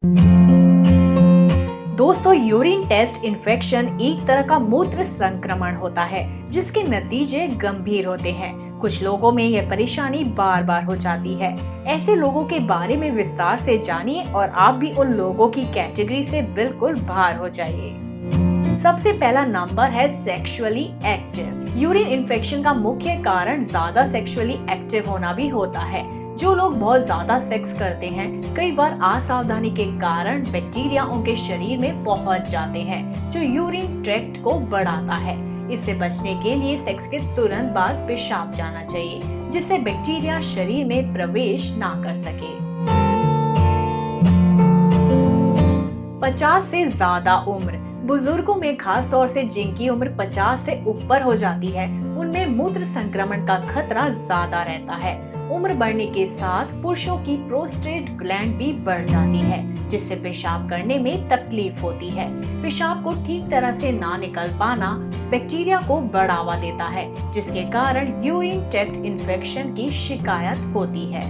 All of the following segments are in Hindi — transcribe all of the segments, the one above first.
दोस्तों, यूरिन टेस्ट इन्फेक्शन एक तरह का मूत्र संक्रमण होता है जिसके नतीजे गंभीर होते हैं। कुछ लोगों में यह परेशानी बार बार हो जाती है। ऐसे लोगों के बारे में विस्तार से जानिए और आप भी उन लोगों की कैटेगरी से बिल्कुल बाहर हो जाइए। सबसे पहला नंबर है सेक्सुअली एक्टिव। यूरिन इन्फेक्शन का मुख्य कारण ज्यादा सेक्सुअली एक्टिव होना भी होता है। जो लोग बहुत ज्यादा सेक्स करते हैं, कई बार असावधानी के कारण बैक्टीरिया उनके शरीर में पहुंच जाते हैं, जो यूरिन ट्रैक्ट को बढ़ाता है। इससे बचने के लिए सेक्स के तुरंत बाद पेशाब जाना चाहिए, जिससे बैक्टीरिया शरीर में प्रवेश ना कर सके। 50 से ज्यादा उम्र। बुजुर्गों में खास तौर से जिनकी उम्र 50 से ऊपर हो जाती है, उनमें मूत्र संक्रमण का खतरा ज्यादा रहता है। उम्र बढ़ने के साथ पुरुषों की प्रोस्टेट ग्लैंड भी बढ़ जाती है, जिससे पेशाब करने में तकलीफ होती है। पेशाब को ठीक तरह से ना निकल पाना बैक्टीरिया को बढ़ावा देता है, जिसके कारण यूरिन ट्रैक्ट इन्फेक्शन की शिकायत होती है।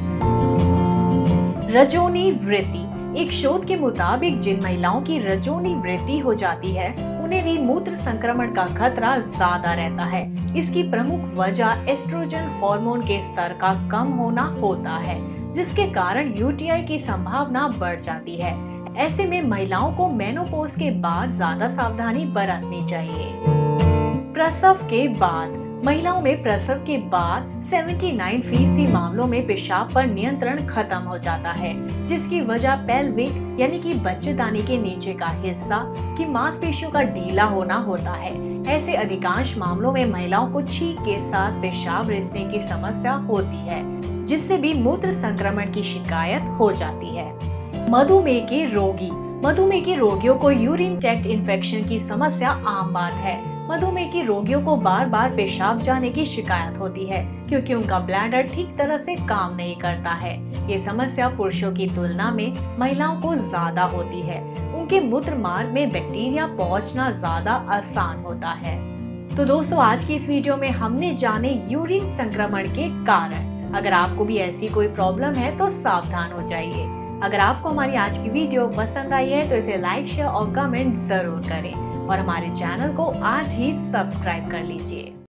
रजोनी वृद्धि। एक शोध के मुताबिक जिन महिलाओं की रजोनी वृद्धि हो जाती है, उन्हें भी मूत्र संक्रमण का खतरा ज्यादा रहता है। इसकी प्रमुख वजह एस्ट्रोजन हार्मोन के स्तर का कम होना होता है, जिसके कारण यूटीआई की संभावना बढ़ जाती है। ऐसे में महिलाओं को मेनोपॉज के बाद ज्यादा सावधानी बरतनी चाहिए। प्रसव के बाद। महिलाओं में प्रसव के बाद 79% मामलों में पेशाब पर नियंत्रण खत्म हो जाता है, जिसकी वजह पेल्विक यानी कि बच्चेदानी के नीचे का हिस्सा की मांसपेशियों का ढीला होना होता है। ऐसे अधिकांश मामलों में महिलाओं को छींक के साथ पेशाब रिसने की समस्या होती है, जिससे भी मूत्र संक्रमण की शिकायत हो जाती है। मधुमेह के रोगी। मधुमेह के रोगियों को यूरिन ट्रैक्ट इन्फेक्शन की समस्या आम बात है। मधुमेह के रोगियों को बार बार पेशाब जाने की शिकायत होती है, क्योंकि उनका ब्लैडर ठीक तरह से काम नहीं करता है। ये समस्या पुरुषों की तुलना में महिलाओं को ज्यादा होती है। उनके मूत्र मार्ग में बैक्टीरिया पहुंचना ज्यादा आसान होता है। तो दोस्तों, आज की इस वीडियो में हमने जाने यूरिन संक्रमण के कारण। अगर आपको भी ऐसी कोई प्रॉब्लम है तो सावधान हो जाइए। अगर आपको हमारी आज की वीडियो पसंद आई है तो इसे लाइक, शेयर और कमेंट जरूर करें और हमारे चैनल को आज ही सब्सक्राइब कर लीजिए।